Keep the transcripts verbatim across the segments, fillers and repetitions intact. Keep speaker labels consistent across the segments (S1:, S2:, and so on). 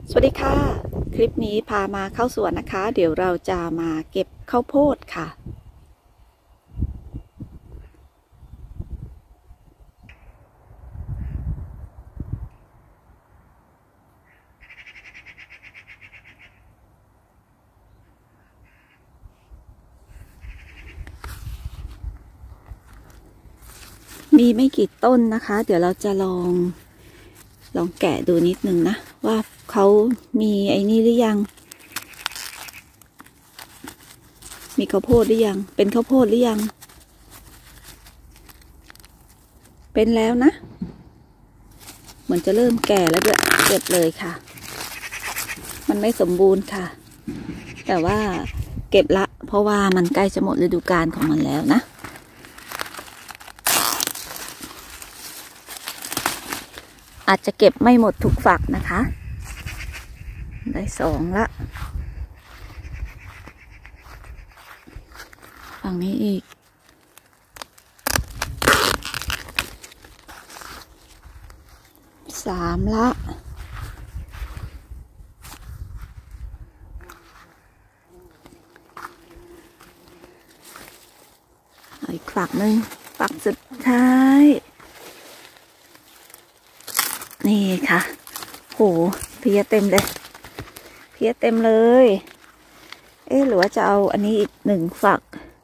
S1: สวัสดีค่ะคลิปนี้พามาเข้าสวนนะคะเดี๋ยวเราจะมาเก็บข้าวโพดค่ะมีไม่กี่ต้นนะคะเดี๋ยวเราจะลองลองแกะดูนิดนึงนะว่าเขามีไอ้นี่หรือยังมีข้าวโพดหรือยังเป็นข้าวโพดหรือยังเป็นแล้วนะเหมือนจะเริ่มแก่แล้วด้วยเก็บเลยค่ะมันไม่สมบูรณ์ค่ะแต่ว่าเก็บละเพราะว่ามันใกล้จะหมดฤดูกาลของมันแล้วนะอาจจะเก็บไม่หมดทุกฝักนะคะได้สองละฝั่งนี้อีกสามละอีกฝักหนึ่งฝักสุดท้ายนี่ค่ะโหเพียเต็มเลยเพียเต็มเลยเอ๊ะหรือว่าจะเอาอันนี้อีกหนึ่งฝัก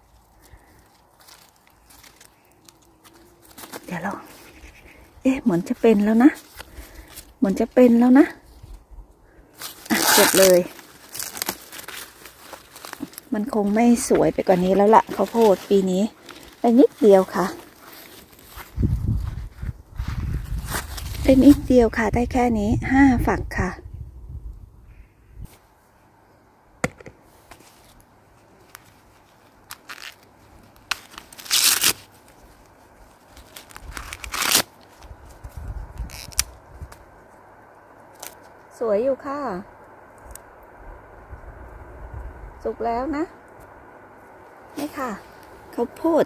S1: เดี๋ยวเราเอ๊ะเหมือนจะเป็นแล้วนะเหมือนจะเป็นแล้วนะอ่ะเก็บเลยมันคงไม่สวยไปกว่านี้แล้วล่ะข้าวโพดปีนี้ได้นิดเดียวค่ะได้นิดเดียวค่ะได้แค่นี้ห้าฝักค่ะสวยอยู่ค่ะสุกแล้วนะนี่ค่ะข้าวโพด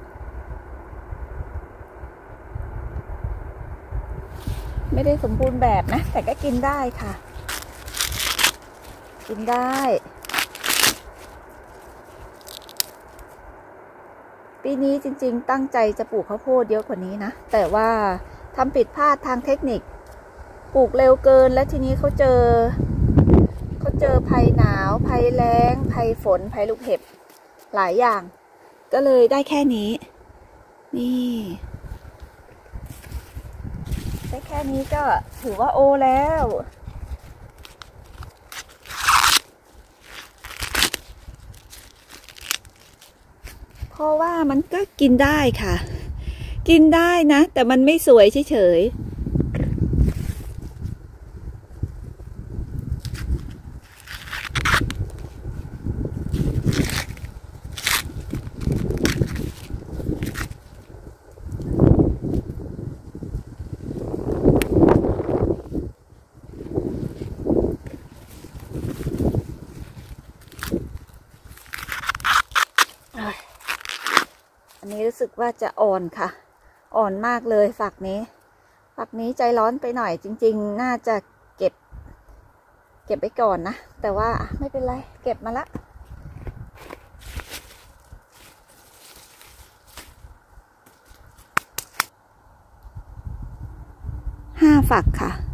S1: ไม่ได้สมบูรณ์แบบนะแต่ก็กินได้ค่ะกินได้ปีนี้จริงๆตั้งใจจะปลูกข้าวโพดเยอะกว่านี้นะแต่ว่าทำผิดพลาดทางเทคนิคปลูกเร็วเกินแล้วทีนี้เขาเจอเขาเจอภัยหนาวภัยแล้งภัยฝนภัยลูกเห็บหลายอย่างก็เลยได้แค่นี้นี่ได้แค่นี้ก็ถือว่าโอแล้วเพราะว่ามันก็กินได้ค่ะกินได้นะแต่มันไม่สวยเฉยๆอันนี้รู้สึกว่าจะอ่อนค่ะอ่อนมากเลยฝักนี้ฝักนี้ใจร้อนไปหน่อยจริงๆน่าจะเก็บเก็บไปก่อนนะแต่ว่าไม่เป็นไรเก็บมาละห้าฝักค่ะ